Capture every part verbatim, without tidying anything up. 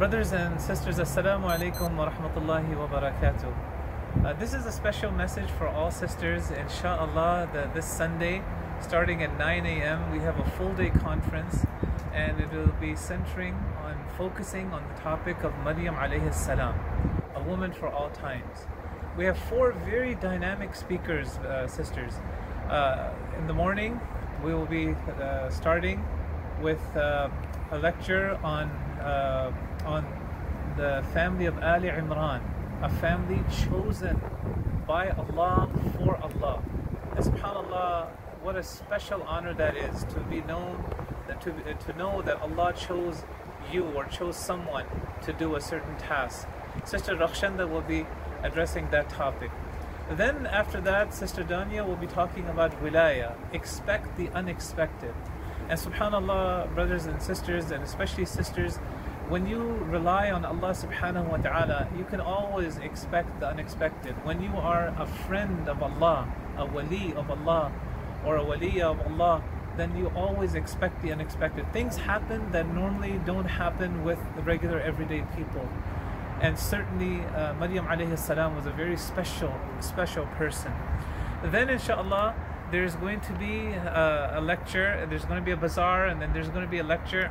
Brothers and sisters, Assalamu alaikum wa rahmatullahi wa barakatuh. Uh, this is a special message for all sisters. Inshallah, that this Sunday, starting at nine A M, we have a full day conference, and it will be centering on focusing on the topic of Maryam alayhi salam, a woman for all times. We have four very dynamic speakers, uh, sisters. Uh, in the morning, we will be uh, starting with uh, a lecture on uh, on the family of Ali Imran, a family chosen by Allah for Allah. And subhanallah, what a special honor that is, to be known, that to, to know that Allah chose you or chose someone to do a certain task. Sister Rakhshanda will be addressing that topic. Then after that, Sister Dania will be talking about wilaya, expect the unexpected. And subhanallah, brothers and sisters, and especially sisters, when you rely on Allah subhanahu wa ta'ala, you can always expect the unexpected. When you are a friend of Allah, a wali of Allah, or a waliya of Allah, then you always expect the unexpected. Things happen that normally don't happen with the regular everyday people. And certainly uh, Maryam alayhi salam was a very special, special person. Then inshallah, there's going to be uh, a lecture, there's going to be a bazaar, and then there's going to be a lecture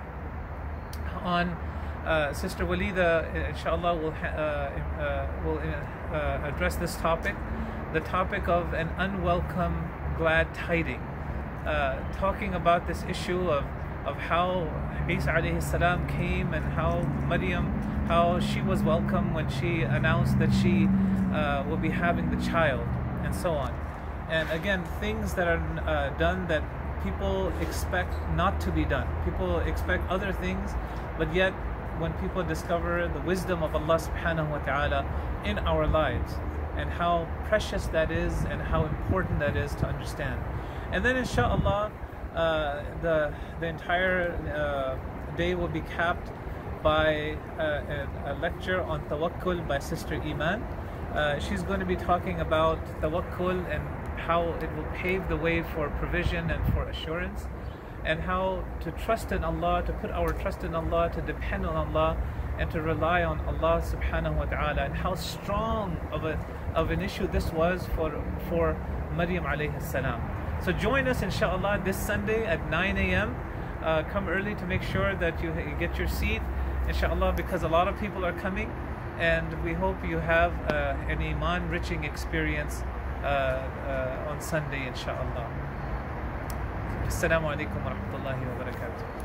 on uh, Sister Walida, inshallah, will, uh, uh, will uh, address this topic, the topic of an unwelcome glad tiding, uh, talking about this issue of, of how Isa alayhi salam came and how Maryam, how she was welcome when she announced that she uh, will be having the child, and so on. And again, things that are uh, done that people expect not to be done. People expect other things, but yet when people discover the wisdom of Allah subhanahu wa ta'ala in our lives, and how precious that is and how important that is to understand. And then inshallah, uh, the, the entire uh, day will be capped by uh, a, a lecture on tawakkul by Sister Iman. Uh, she's going to be talking about tawakkul and how it will pave the way for provision and for assurance, and how to trust in Allah, to put our trust in Allah, to depend on Allah, and to rely on Allah subhanahu wa ta'ala, and how strong of a of an issue this was for for Maryam alayhi salam. So join us inshallah this Sunday at nine A M Uh, come early to make sure that you get your seat, inshallah, because a lot of people are coming, and we hope you have uh, an iman-enriching experience uh, uh, on Sunday, inshallah. Assalamu alaikum wa rahmatullahi wa barakatuh.